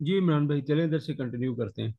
जी इमरान भाई, चले इधर से कंटिन्यू करते हैं।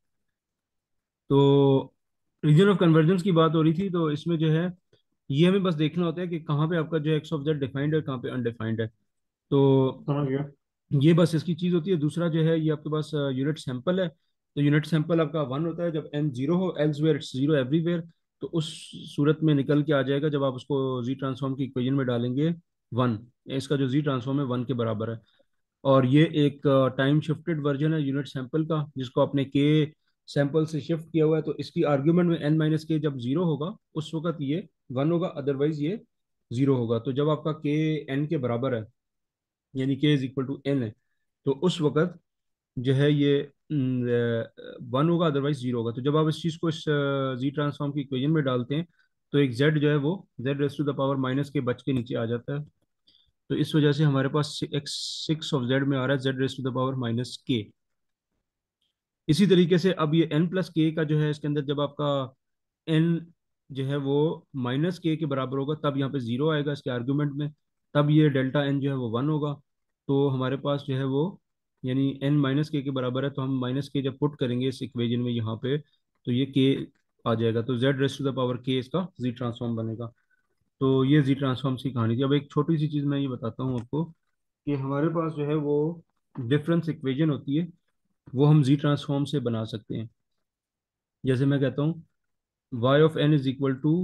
तो रीजन ऑफ कन्वर्जेंस की बात हो रही थी, तो इसमें जो है ये हमें बस देखना होता है कि कहाँ पे आपका जो है एक्स ऑफ जेड डिफाइंड है, कहाँ पे अनडिफाइंड है। तो समझ गया। ये बस इसकी चीज़ होती है। दूसरा जो है, ये आपके पास यूनिट सैंपल है, तो यूनिट सैंपल आपका वन होता है जब एन जीरो हो, एल्सवेयर इट्स जीरो एवरीवेयर। तो उस सूरत में निकल के आ जाएगा जब आप उसको जी ट्रांसफॉर्म की इक्वेशन में डालेंगे वन। इसका जो जी ट्रांसफॉर्म है वन के बराबर है। और ये एक टाइम शिफ्टेड वर्जन है यूनिट सैंपल का, जिसको आपने के सैंपल से शिफ्ट किया हुआ है। तो इसकी आर्ग्यूमेंट में एन माइनस के जब जीरो होगा उस वक्त ये वन होगा, अदरवाइज ये जीरो होगा। तो जब आपका के एन के बराबर है, यानी के इज इक्वल टू एन है, तो उस वक्त जो है ये वन होगा, अदरवाइज जीरो होगा। तो जब आप इस चीज़ को इस जी ट्रांसफॉर्म की इक्वेशन में डालते हैं, तो एक जेड जो है वो Z raise to the power minus के बच के नीचे आ जाता है। तो इस वजह से हमारे पास एक्स सिक्स ऑफ जेड में आ रहा है z raise to the power minus k. इसी तरीके से अब ये एन प्लस के का जो है, इसके अंदर जब आपका एन जो है वो माइनस के बराबर होगा, तब यहाँ पे जीरो आएगा इसके आर्गुमेंट में। तब ये डेल्टा एन जो है वो वन होगा। तो हमारे पास जो है वो, यानी एन माइनस के बराबर है, तो हम माइनस के जब पुट करेंगे इस इक्वेशन में यहाँ पे, तो ये के आ जाएगा। तो z raise to the power k इसका जी ट्रांसफॉर्म बनेगा। तो ये जी ट्रांसफॉर्म्स की कहानी थी। अब एक छोटी सी चीज़ मैं ये बताता हूँ आपको, कि हमारे पास जो है वो डिफरेंस इक्वेशन होती है, वो हम जी ट्रांसफॉर्म से बना सकते हैं। जैसे मैं कहता हूँ y of n is equal to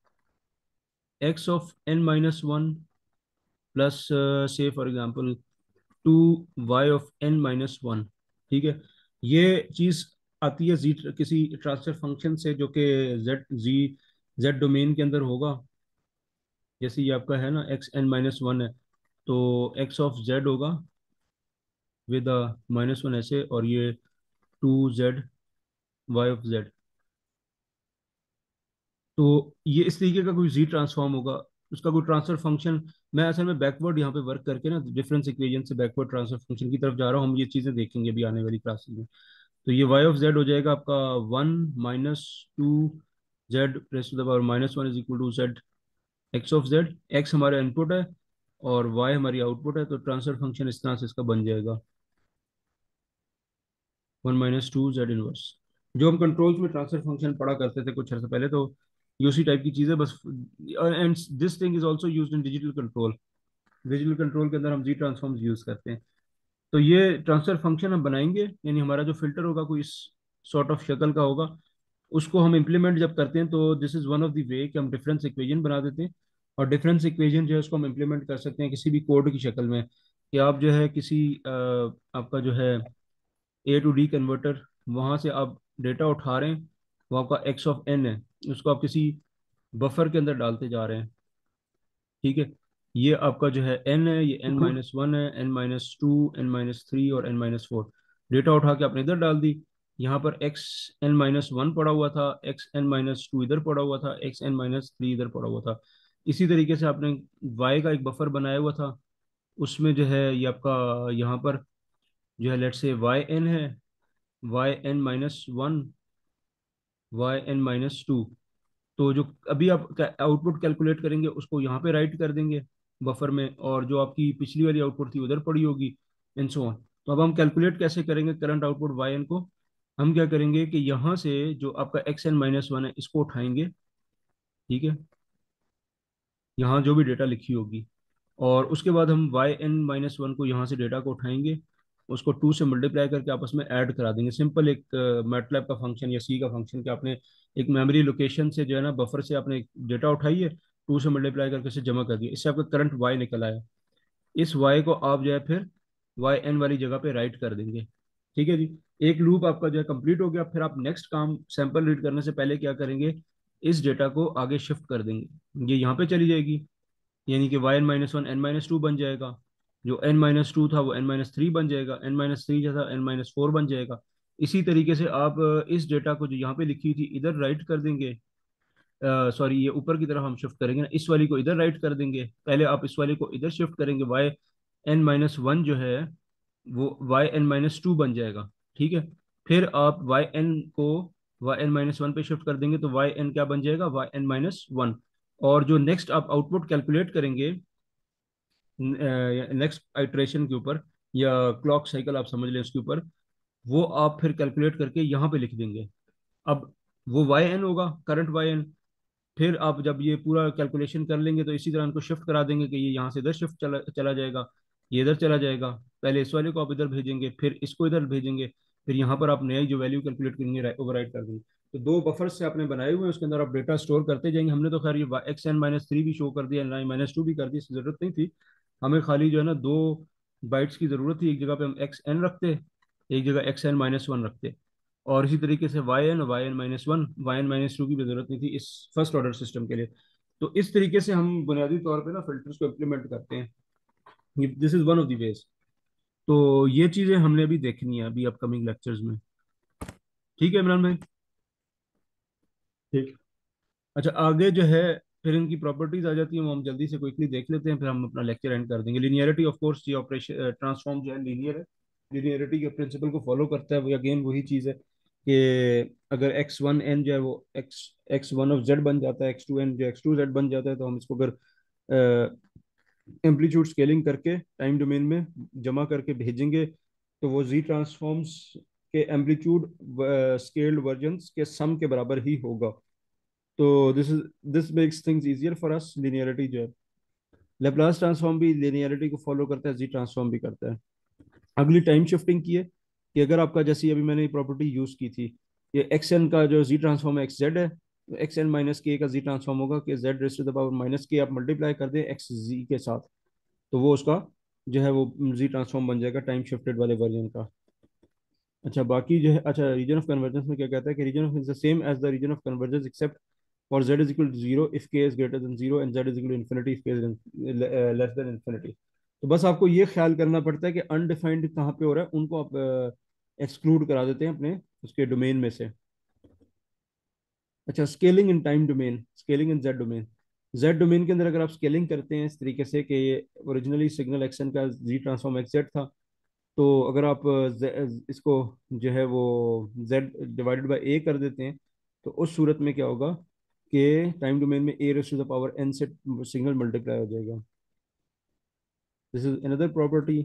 x of n minus one plus, say for example, two y of n minus one. ठीक है। ये चीज़ आती है जी किसी ट्रांसफर फंक्शन से, जो कि जेड डोमेन के अंदर होगा। जैसे ये आपका है ना एक्स एन माइनस वन है, तो एक्स ऑफ जेड होगा विद माइनस वन ऐसे, और ये two z y of z. तो ये इस तरीके का कोई जी ट्रांसफॉर्म होगा, उसका कोई ट्रांसफर फंक्शन। मैं असल में बैकवर्ड यहाँ पे वर्क करके ना डिफरेंस इक्वेशन से बैकवर्ड ट्रांसफर फंक्शन की तरफ जा रहा हूँ। हम ये चीज़ें देखेंगे अभी आने वाली क्लासेस में। तो ये वाई ऑफ जेड हो जाएगा आपका one minus two z raise to the power minus one is equal to z x of z. X हमारा इनपुट है और वाई हमारी आउटपुट है, तो ट्रांसफर फंक्शन इस तरह से इसका बन जाएगा one minus two z inverse. जो हम कंट्रोल्स में ट्रांसफर फंक्शन पढ़ा करते थे कुछ अर्से पहले, तो ये उसी टाइप की चीज़ है बस। And this thing is also use in digital control. Digital control के अंदर हम जी ट्रांसफॉर्म्स यूज करते हैं। तो ये ट्रांसफर फंक्शन हम बनाएंगे, यानी हमारा जो फिल्टर होगा कोई इस सॉर्ट ऑफ शक्ल का होगा। उसको हम इम्प्लीमेंट जब करते हैं, तो this is one of the way कि हम डिफरेंस इक्वेशन बना देते हैं। और डिफरेंस इक्वेशन जो है उसको हम इम्प्लीमेंट कर सकते हैं किसी भी कोड की शक्ल में, कि आप जो है किसी आपका जो है ए टू डी कन्वर्टर, वहां से आप डेटा उठा रहे हैं, वो आपका एक्स ऑफ एन है, उसको आप किसी बफर के अंदर डालते जा रहे हैं। ठीक है। ये आपका जो है एन है, ये एन हम्म। माइनस वन है, n minus two, n minus three और एन माइनस फोर। डेटा उठा के आपने इधर डाल दी। यहाँ पर एक्स एन माइनस वन पड़ा हुआ था, एक्स एन माइनस टू इधर पड़ा हुआ था, एक्स एन माइनस थ्री इधर पड़ा हुआ था। इसी तरीके से आपने वाई का एक बफर बनाया हुआ था, उसमें जो है ये आपका यहाँ पर जो है let's say y n y, n N minus y, n N minus टू। तो जो अभी आप आउटपुट कैलकुलेट करेंगे उसको यहाँ पे राइट कर देंगे बफर में, और जो आपकी पिछली वाली आउटपुट थी उधर पड़ी होगी, एंड सो ऑन। तो अब हम कैलकुलेट कैसे करेंगे करंट आउटपुट वाई एन को? हम क्या करेंगे कि यहाँ से जो आपका एक्स एन माइनस वन है इसको उठाएंगे। ठीक है। यहाँ जो भी डेटा लिखी होगी, और उसके बाद हम वाई एन माइनस वन को यहाँ से डेटा को उठाएंगे, उसको टू से मल्टीप्लाई करके आपस में ऐड करा देंगे। सिंपल एक मैटलैब का फंक्शन या सी का फंक्शन, कि आपने एक मेमोरी लोकेशन से जो है ना बफर से आपने डेटा उठाई है, टू से मल्टीप्लाई करके उसे जमा कर दिया, इससे आपका करंट वाई निकल आया। इस वाई को आप जो है फिर वाई एन वाली जगह पे राइट कर देंगे। ठीक है जी। एक लूप आपका जो है कंप्लीट हो गया। फिर आप नेक्स्ट काम सैंपल रीड करने से पहले क्या करेंगे, इस डेटा को आगे शिफ्ट कर देंगे, ये यहाँ पे चली जाएगी, यानी कि y N minus one n minus two बन जाएगा। जो एन माइनस टू था वो एन माइनस थ्री बन जाएगा, एन माइनस थ्री जैसा एन माइनस फोर बन जाएगा। इसी तरीके से आप इस डेटा को जो यहाँ पे लिखी थी इधर राइट कर देंगे। सॉरी, ये ऊपर की तरफ हम शिफ्ट करेंगे ना, इस वाली को इधर राइट कर देंगे। पहले आप इस वाली को इधर शिफ्ट करेंगे, वाई एन माइनस वन जो है वो वाई एन माइनस टू बन जाएगा। ठीक है। फिर आप वाई एन को वाई एन माइनस वन पे शिफ्ट कर देंगे, तो वाई एन क्या बन जाएगा, वाई एन माइनस वन। और जो नेक्स्ट आप आउटपुट कैलकुलेट करेंगे नेक्स्ट आइट्रेशन के ऊपर, या क्लॉक साइकिल आप समझ लें उसके ऊपर, वो आप फिर कैलकुलेट करके यहाँ पे लिख देंगे। अब वो वाई एन होगा, करंट वाई एन। फिर आप जब ये पूरा कैलकुलेशन कर लेंगे तो इसी तरह इनको शिफ्ट करा देंगे कि ये यहाँ से इधर शिफ्ट चला चला जाएगा, ये इधर चला जाएगा। पहले इस वाले को आप इधर भेजेंगे, फिर इसको इधर भेजेंगे, फिर यहाँ पर आप नई जो वैल्यू कैलकुलेट करेंगे ओवरराइट कर देंगे। तो दो बफर्स से आपने बनाए हुए हैं, उसके अंदर आप डेटा स्टोर करते जाएंगे। हमने तो खैर ये XN-3 भी शो कर दिया, -2 भी कर दी, इसकी जरूरत नहीं थी। हमें खाली जो है ना दो बाइट्स की जरूरत थी, एक जगह पे हम XN रखते, एक जगह XN-1 रखते। और इसी तरीके से YN-1, YN-2 की भी जरूरत नहीं थी इस फर्स्ट ऑर्डर सिस्टम के लिए। तो इस तरीके से हम बुनियादी तौर पे ना फिल्टर्स को इम्प्लीमेंट करते हैं। This is one of the ways. तो ये चीजें हमने अभी देखनी है अभी अपकमिंग लेक्चर्स में। ठीक है इमरान भाई। ठीक। अच्छा, आगे जो है फिर इनकी प्रॉपर्टीज आ जाती हैं, वो हम जल्दी से क्विकली देख लेते हैं, फिर हम अपना लेक्चर एंड कर देंगे। लीनियरिटी ऑफ कोर्स, ये ऑपरेशन ट्रांसफॉर्म जो है लीनियर है, लीनियरिटी के प्रिंसिपल को फॉलो करता है। वो अगेन वही चीज़ है कि अगर x1n जो है वो x1 ऑफ z बन जाता है, x2n जो x2z बन जाता है, तो हम इसको अगर एम्पलीट्यूड स्केलिंग करके टाइम डोमेन में जमा करके भेजेंगे, तो वो जी ट्रांसफॉर्म्स के एम्पलीट्यूड स्केल्ड वर्जन्स के सम के बराबर ही होगा। तो this makes things easier for us. Linearity जो है, लेप्लास ट्रांसफॉर्म भी लिनियरिटी को फॉलो करता है, जी ट्रांसफॉर्म भी करता है। अगली टाइम शिफ्टिंग की है कि अगर आपका, जैसे अभी मैंने प्रॉपर्टी यूज की थी, ये एक्स एन का जो जी ट्रांसफॉर्म है एक्स जेड है, तो एक्स एन माइनस के का जी ट्रांसफॉर्म होगा कि z raise to the power minus k आप मल्टीप्लाई कर दें एक्स जी के साथ, तो वो उसका जो है वो जी ट्रांसफॉर्म बन जाएगा टाइम शिफ्टेड वाले वर्जन का। अच्छा, बाकी जो है, अच्छा रीजन ऑफ कन्वर्जेंस में क्या कहता है कि region of is the same as the region of convergence except for z is equal to zero if k is greater than zero and z is equal to infinity if k is less than infinity. तो बस आपको ये ख्याल करना पड़ता है कि undefined कहाँ पे हो रहा है, उनको आप एक्सक्लूड करा देते हैं अपने उसके डोमेन में से। अच्छा, scaling in time domain, scaling in z domain. Z domain के अंदर अगर आप स्केलिंग करते हैं इस तरीके से कि ये ओरिजिनली सिग्नल एक्शन का जी ट्रांसफॉर्म एक्स जेड था, तो अगर आप इसको जो है वो z डिवाइडेड बाई ए कर देते हैं, तो उस सूरत में क्या होगा कि टाइम डोमेन में a raise to the power n से सिग्नल मल्टीप्लाई हो जाएगा। दिस इज अनदर प्रॉपर्टी,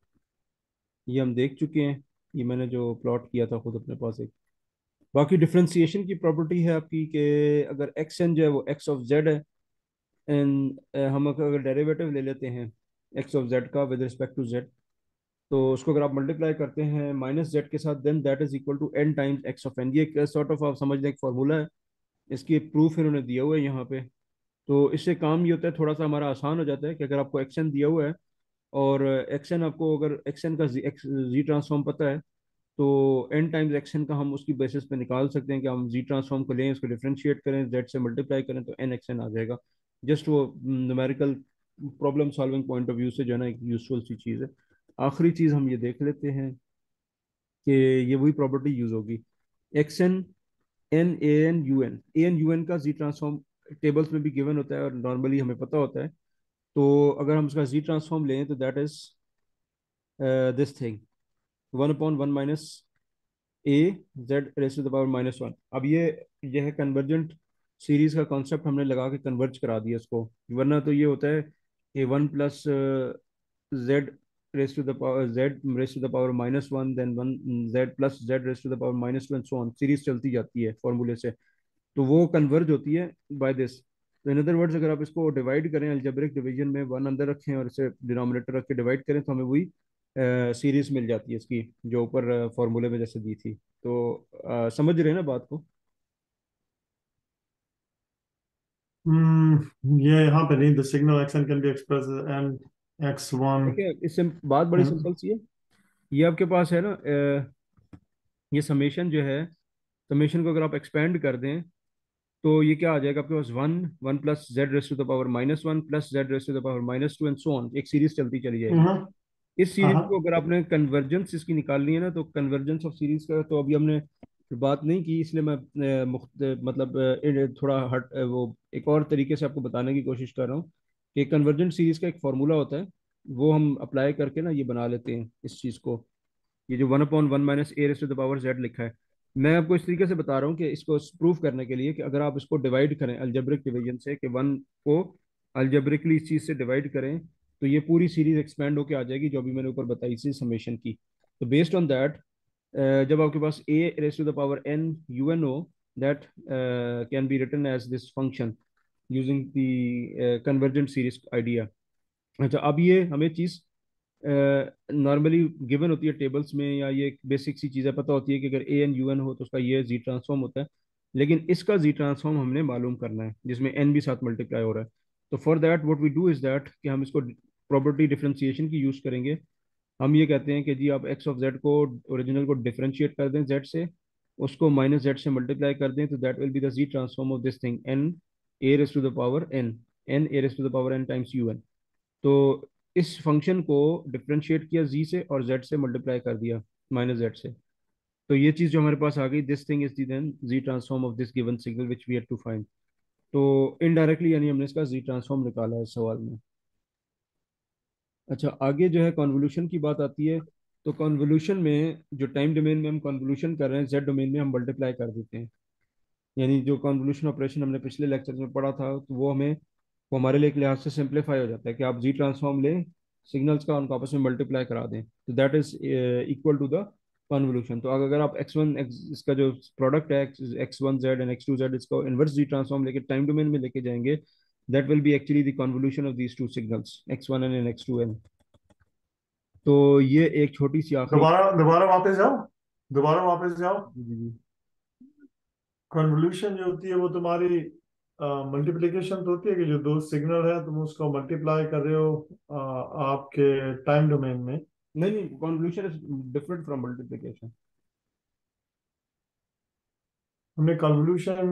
ये हम देख चुके हैं, ये मैंने जो प्लॉट किया था खुद अपने पास एक। बाकी डिफ्रेंसिएशन की प्रॉपर्टी है आपकी कि अगर एक्स एन जो है वो एक्स ऑफ जेड है, एंड हम अगर डेरिवेटिव ले लेते हैं एक्स ऑफ जेड का विद रिस्पेक्ट टू जेड, तो उसको अगर आप मल्टीप्लाई करते हैं माइनस जेड के साथ, then that is equal to n times x of n. ये एक सॉर्ट ऑफ आप समझ लें एक फॉर्मूला है, इसकी प्रूफ इन्होंने दिया हुआ है यहाँ पे। तो इससे काम ये होता है, थोड़ा सा हमारा आसान हो जाता है कि अगर आपको एक्शन दिया हुआ है और एक्शन आपको, अगर एक्शन का जी ट्रांसफॉर्म पता है, तो n टाइम्स एक्शन का हम उसकी बेसिस पे निकाल सकते हैं कि हम जी ट्रांसफॉर्म को लें, उसको डिफरेंशिएट करें, जेड से मल्टीप्लाई करें, तो n एक्शन आ जाएगा। जस्ट वो numerical problem solving point of view से जो है ना एक यूजफुल सी चीज़ है। आखिरी चीज़ हम ये देख लेते हैं कि ये वही प्रॉपर्टी यूज होगी, x n n a n u n, a n u n का जी ट्रांसफॉर्म टेबल्स में भी गिवन होता है और नॉर्मली हमें पता होता है। तो अगर हम उसका जी ट्रांसफॉर्म लें तो that is this thing, 1/1 minus a z raise to the power -1। अब ये है कन्वर्जेंट सीरीज का कॉन्सेप्ट, हमने लगा के कन्वर्ज करा दिया इसको। वरना तो ये होता है कि 1 plus z raise to the power z raise to the power -1, then 1 z plus z raise to the power -2 and so on, series चलती जाती है फॉर्मूले से। तो वो कन्वर्ज होती है बाय दिस। तो इन अदर वर्ड्स, अगर आप इसको डिवाइड करें अलजेब्रिक डिवीजन में, वन अंदर रखें और इसे डिनोमिनेटर रख के डिवाइड करें, तो हमें वही सीरीज मिल जाती है इसकी, जो ऊपर फॉर्मूले में जैसे दी थी। तो समझ रहे हैं ना बात को? ये यहाँ पे नहीं, the signal action can be express n x one. देखिए, इससे बात बड़ी सिंपल सी है। ये आपके पास है ना, ये समेशन जो है, समेशन को अगर आप एक्सपेंड कर दें, तो ये क्या आ जाएगा आपके पास, 1 plus z raise to the power -1 plus z raise to the power -2 and so on, एक सीरीज चलती चली जाएगी। इस सीरीज को अगर आपने कन्वर्जेंस इसकी निकालनी है ना, तो कन्वर्जेंस ऑफ सीरीज का तो अभी हमने बात नहीं की, इसलिए मैं मतलब थोड़ा वो एक और तरीके से आपको बताने की कोशिश कर रहा हूँ कि कन्वर्जेंट सीरीज का एक फॉर्मूला होता है, वो हम अप्लाई करके ना ये बना लेते हैं इस चीज़ को। ये जो 1/1 minus a raise to the power z लिखा है, मैं आपको इस तरीके से बता रहा हूँ कि इसको प्रूफ करने के लिए कि अगर आप इसको डिवाइड करें अल्जेब्रिक डिवीजन से, कि वन को अल्जेब्रिकली इस चीज़ से डिवाइड करें, तो ये पूरी सीरीज एक्सपेंड होके आ जाएगी जो अभी मैंने ऊपर बताई थी समेशन की। तो बेस्ड ऑन दैट जब आपके पास a raise to the power n u n हो, that can be written as this function using the convergent series idea. अच्छा, अब ये हमें चीज़ नॉर्मली गिवन होती है टेबल्स में, या ये बेसिक सी चीज़ें पता होती है कि अगर ए एन यू एन हो तो उसका ये जी ट्रांसफॉर्म होता है। लेकिन इसका जी ट्रांसफॉर्म हमने मालूम करना है, जिसमें एन भी साथ मल्टीप्लाई हो रहा है। तो for that what we do is that कि हम इसको प्रॉपर्टी डिफरेंशिएशन की यूज़ करेंगे। हम ये कहते हैं कि जी आप एक्स ऑफ जेड को, ओरिजिनल को डिफरेंशिएट कर दें जेड से, उसको माइनस जेड से मल्टीप्लाई कर दें, तो that will be the z transform of this thing n a raise to the power n, n a raise to the power n times u n. तो इस फंक्शन को differentiate किया जी से और जेड से मल्टीप्लाई कर दिया माइनस जेड से। तो ये चीज़ जो हमारे पास आ गई, this thing is the then z transform of this given signal which we have to find. तो इनडायरेक्टली यानी हमने इसका जी ट्रांसफॉर्म निकाला है इस सवाल में। अच्छा, आगे जो है कॉन्वोल्यूशन की बात आती है। तो कॉन्वोल्यूशन में जो टाइम डोमेन में हम कॉन्वोल्यूशन कर रहे हैं, जेड डोमेन में हम मल्टीप्लाई कर देते हैं। यानी जो कॉन्वोल्यूशन ऑपरेशन हमने पिछले लेक्चर में पढ़ा था, तो वो हमारे लिए एक लिहाज से सिंप्लीफाई हो जाता है कि आप जी ट्रांसफॉर्म लें सिग्नल्स का, उनको आपस में मल्टीप्लाई करा दें, तो that is equal to the convolution. तो अगर आप एक्स वन एक्स इसका जो प्रोडक्ट है x one z and x two z, इसको इनवर्स जी ट्रांसफॉर्म लेके टाइम डोमेन में लेके जाएंगे, that will be actually the convolution of these two signals x one n and x two n. तो ये एक छोटी सी आखिरी। दोबारा दोबारा वापस जाओ, दोबारा वापस जाओ। जी जी जी। कन्वोल्यूशन जो होती है वो तुम्हारी मल्टीप्लिकेशन तो होती है कि जो दो सिग्नल है तुम उसको मल्टीप्लाई कर रहे हो आपके टाइम डोमेन में। नहीं नहीं, convolution is different from multiplication. हमने कन्वोल्यूशन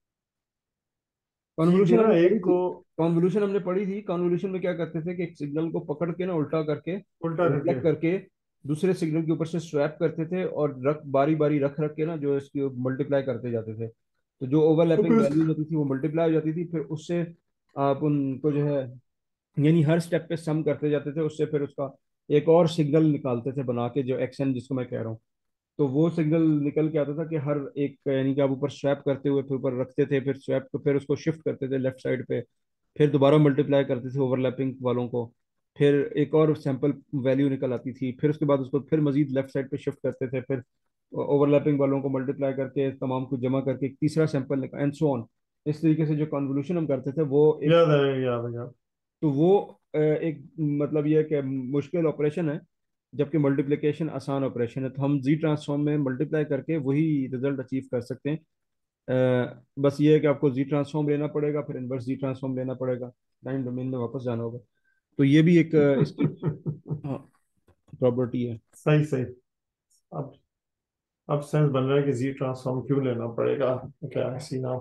की कॉन्वोल्यूशन थी ना हमने पढ़ी एक थी। को कॉन्वोल्यूशन हमने पढ़ी थी। कॉन्वोल्यूशन में क्या करते थे कि एक सिग्नल को पकड़ के ना उल्टा करके, उल्टा करके। रिफ्लेक्ट करके दूसरे सिग्नल के ऊपर से स्वैप करते थे, और रख बारी बारी रख रख के ना जो इसकी मल्टीप्लाई करते जाते थे। तो जो तो ओवरलैपिंग फिर वैल्यूज होती थी वो मल्टीप्लाई हो जाती थी, फिर उससे आप उनको जो है, यानी हर स्टेप पे सम करते जाते थे, उससे फिर उसका एक और सिग्नल निकालते थे बना के, जो एक्स एन जिसको मैं कह रहा हूँ। तो वो सिग्नल निकल के आता था कि हर एक, यानी कि आप ऊपर स्वैप करते हुए फिर ऊपर रखते थे, फिर स्वैप को फिर उसको शिफ्ट करते थे लेफ्ट साइड पे, फिर दोबारा मल्टीप्लाई करते थे ओवरलैपिंग वालों को, फिर एक और सैंपल वैल्यू निकल आती थी, फिर उसके बाद उसको फिर मजीद लेफ्ट साइड पे शिफ्ट करते थे, फिर ओवरलैपिंग वालों को मल्टीप्लाई करके तमाम को जमा करके एक तीसरा सैंपल निकाल एंड सो ऑन। इस तरीके से जो कन्वोल्यूशन हम करते थे वो एक, याद है, याद है, याद। तो वो एक मतलब ये है कि मुश्किल ऑपरेशन है, जबकि मल्टीप्लिकेशन आसान ऑपरेशन है। तो हम जी ट्रांसफॉर्म में मल्टीप्लाई करके वही रिजल्ट अचीव कर सकते हैं। बस ये है कि आपको जी ट्रांसफॉर्म लेना पड़ेगा, फिर इनवर्स जी ट्रांसफॉर्म लेना पड़ेगा, टाइम डोमेन में वापस जाना होगा। तो ये भी एक इसकी, हाँ, प्रॉपर्टी है। सही सही। अब अब सेंस बन रहा है कि जी ट्रांसफॉर्म क्यों लेना पड़ेगा, क्या ऐसी ना।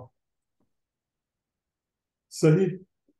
सही।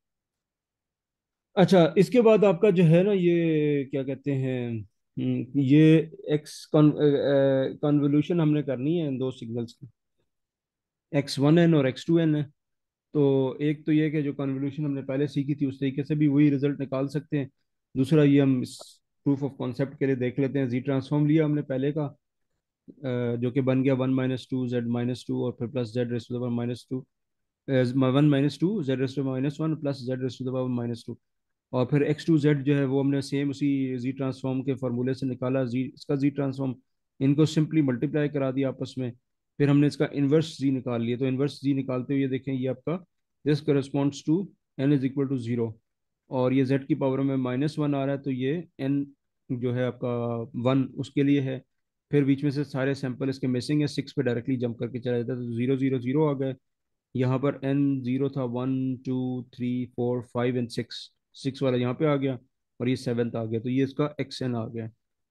अच्छा, इसके बाद आपका जो है ना, ये क्या कहते हैं, ये एक्स कन्वोल्यूशन हमने करनी है इन दो सिग्नल्स की, एक्स वन एन और एक्स टू एन है। तो एक तो ये कि जो कन्वोल्यूशन हमने पहले सीखी थी उस तरीके से भी वही रिजल्ट निकाल सकते हैं। दूसरा ये हम इस प्रूफ ऑफ कॉन्सेप्ट के लिए देख लेते हैं, जी ट्रांसफॉर्म लिया हमने पहले का, जो कि बन गया one minus two z minus two और फिर plus z raise to the power minus two, one minus two z raise to minus one plus z raise to the power minus two. और फिर एक्स टू जेड जो है वो हमने same उसी जी transform के फार्मूले से निकाला, जी इसका जी ट्रांसफॉर्म, इनको सिंपली मल्टीप्लाई करा दिया आपस में, फिर हमने इसका इन्वर्स जी निकाल लिया। तो इन्वर्स जी निकालते हुए देखें ये आपका, this corresponds to n is equal to zero, और ये जेड की पावर में माइनस वन आ रहा है, तो ये एन जो है आपका वन उसके लिए है। फिर बीच में से सारे सैंपल इसके मिसिंग है, सिक्स पे डायरेक्टली जंप करके चला जाता है, तो जीरो जीरो जीरो आ गए। यहाँ पर एन जीरो था, one two three four five and six, six वाला यहाँ पे आ गया, और ये सेवेंथ आ गया, तो ये इसका एक्स एन आ गया।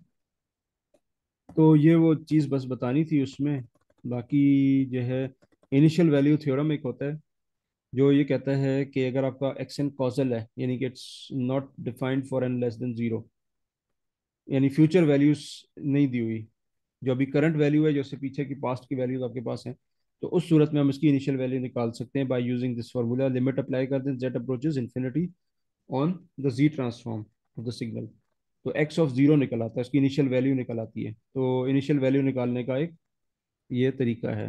तो ये वो चीज़ बस बतानी थी उसमें। बाकी जो है, इनिशियल वैल्यू थ्योरम एक होता है जो ये कहता है कि अगर आपका एक्स एन कॉजल है, यानी कि it's not defined for n less than zero, यानी फ्यूचर वैल्यूज नहीं दी हुई, जो अभी करंट वैल्यू है, जैसे पीछे की पास्ट की वैल्यूज आपके पास हैं, तो उस सूरत में हम इसकी इनिशियल वैल्यू निकाल सकते हैं by using this formula, limit apply कर दें z approaches infinity on the z transform of the signal. तो एक्स ऑफ जीरो निकल आता है, इसकी इनिशियल वैल्यू निकल आती है। तो इनिशियल वैल्यू निकालने का एक ये तरीका है।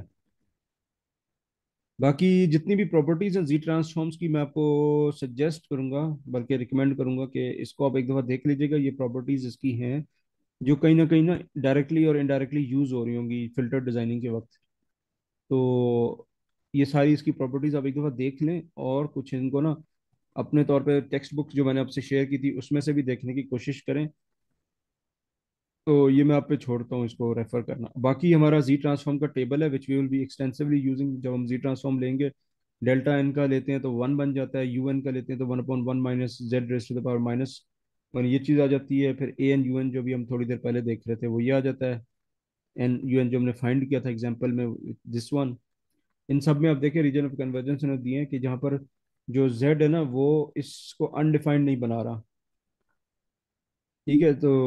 बाकी जितनी भी प्रॉपर्टीज हैं जी ट्रांसफॉर्म्स की, मैं आपको सजेस्ट करूंगा, बल्कि रिकमेंड करूंगा कि इसको आप एक दफ़ा देख लीजिएगा, ये प्रॉपर्टीज इसकी हैं। जो कहीं ना डायरेक्टली और इनडायरेक्टली यूज हो रही होंगी फिल्टर डिजाइनिंग के वक्त। तो ये सारी इसकी प्रॉपर्टीज आप एक दफ़ा देख लें, और कुछ इनको ना अपने तौर पे टेक्स्ट बुक जो मैंने आपसे शेयर की थी उसमें से भी देखने की कोशिश करें। तो ये मैं आप पे छोड़ता हूँ, इसको रेफर करना। बाकी हमारा जी ट्रांसफॉर्म का टेबल है which we will be extensively using. जब हम जी ट्रांसफॉर्म लेंगे, डेल्टा एन का लेते हैं तो वन बन जाता है, यू एन का लेते हैं तो one upon one minus z raise to the power minus one, ये चीज़ आ जाती है। फिर ए एन यू एन जो भी हम थोड़ी देर पहले देख रहे थे वो ये आ जाता है। एन यू एन जो हमने फाइंड किया था एग्जाम्पल में, दिस वन। इन सब में आप देखें रीजन ऑफ कन्वर्जेंस ने दिए हैं कि जहाँ पर जो जेड है ना वो इसको अनडिफाइंड नहीं बना रहा। ठीक है, तो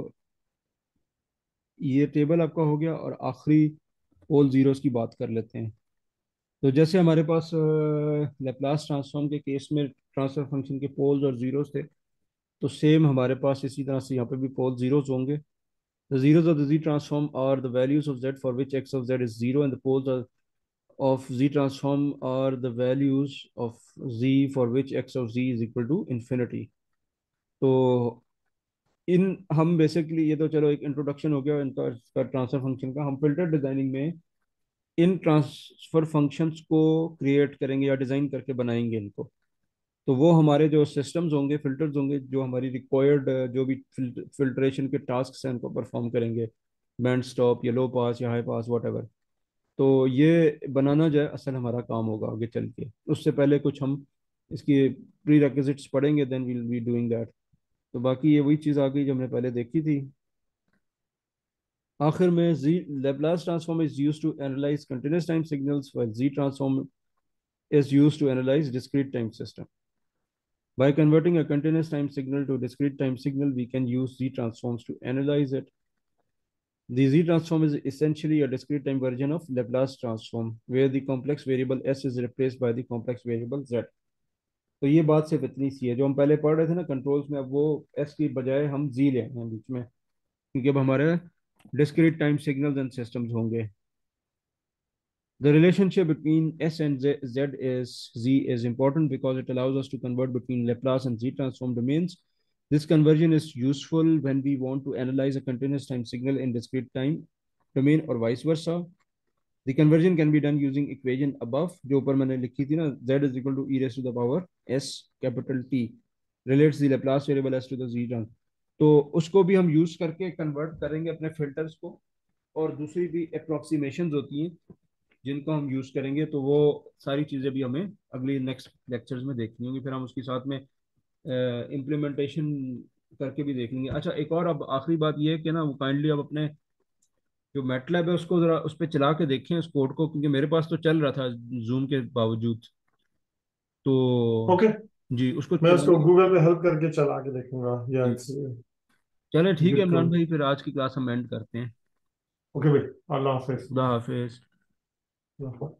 ये टेबल आपका हो गया। और आखिरी पोल जीरोस की बात कर लेते हैं। तो जैसे हमारे पास लेप्लास ट्रांसफॉर्म के केस में ट्रांसफर फंक्शन के पोल्स और जीरोस थे, तो सेम हमारे पास इसी तरह से यहाँ पे भी पोल जीरोस होंगे। The zeros of the Z transform are the values of Z for which x of Z is zero, and the poles of Z transform are the values of Z for which x of Z is equal to infinity. तो इन हम basically, ये तो चलो एक introduction हो गया इनका transfer function का। हम फिल्टर डिजाइनिंग में इन ट्रांसफर फंक्शंस को क्रिएट करेंगे या डिजाइन करके बनाएंगे इनको। तो वो हमारे जो सिस्टम्स होंगे, फिल्टर्स होंगे, जो हमारी रिक्वायर्ड जो भी फिल्ट्रेशन के टास्क हैं उनको परफॉर्म करेंगे, बैंड स्टॉप या लो पास या हाई पास वट। तो ये बनाना जो है असल हमारा काम होगा आगे चल के। उससे पहले कुछ हम इसकी प्री रेक्विजिट्स पढ़ेंगे, then we'll be doing that. तो बाकी ये वही चीज़ आ गई जो हमने पहले देखी थी। आखिर में जी Laplace transform is use to analyse continuous time signals, while z transform is used to analyze discrete time system. By converting a continuous time signal to discrete time signal, we can use Z transforms to analyze it. The Z transform is essentially a discrete time version of Laplace transform, where the complex variable S is replaced by the complex variable Z. तो ये बात सिर्फ इतनी सी है। जो हम पहले पढ़ रहे थे ना कंट्रोल्स में, अब वो S की बजाय हम Z ले आए हैं बीच में, क्योंकि अब हमारे discrete time signals and systems होंगे। The relationship between S and Z is important because it allows us to convert between Laplace and Z transform domains. This conversion is useful when we want to analyze a continuous time signal in discrete time domain or vice versa. The conversion can be done using equation above, जो ऊपर मैंने लिखी थी ना, Z is equal to e raised to the power S capital T relates the Laplace variable S to the Z trans। तो उसको भी हम यूज करके कन्वर्ट करेंगे अपने फिल्टर्स को। और दूसरी भी अप्रोक्सीमेशंस होती हैं जिनको हम यूज करेंगे। तो वो सारी चीजें भी हमें अगली नेक्स्ट लेक्चर्स में देखनी होंगी, फिर हम उसके साथ में इम्प्लीमेंटेशन करके भी देख लेंगे। अच्छा, एक और अब आखिरी बात ये है कि ना, वो काइंडली अब अपने जो मैटलैब है उसको जरा उस पर चला के देखें उस कोड को, क्योंकि मेरे पास तो चल रहा था जूम के बावजूद। तो ओके, जी उसको मैं उसको चलाने की। गूगल पे हेल्प करके चला के देखूंगा या जी चले ठीक है गिट को। इमरान भाई, फिर आज की क्लास हम एंड करते हैं। ओके भाई, अल्लाह हाफिज। खुदा हाफिज।